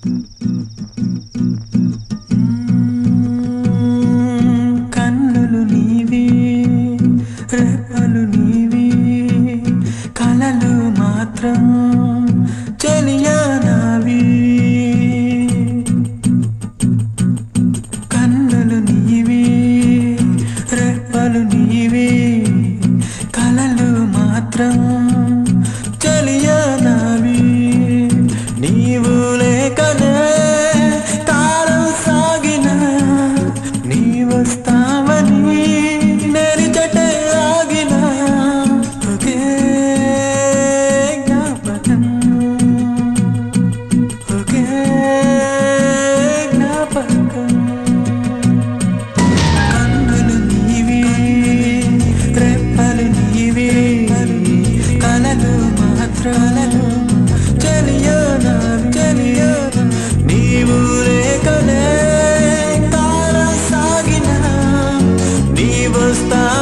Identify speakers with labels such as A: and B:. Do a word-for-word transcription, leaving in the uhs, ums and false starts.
A: కన్నులు నీవి రెప్పలు నీవి కలలు మాత్రం చెలియా నావి కన్నులు నీవి రెప్పలు నీవి కలలు మాత్రం చెలియా నావి నీవు లేకనే కాలం సాగిన నీ వస్తావని నెరిచటే ఆగిన ఒకే జ్ఞాపకం ఒకే జ్ఞాపకం కన్నులు నీవి రెప్పలు నీవి కలలు మాత్రాలను చెలియా నావి చెలియా నీవు లేకనే కాలం సాగిన నీ వస్తా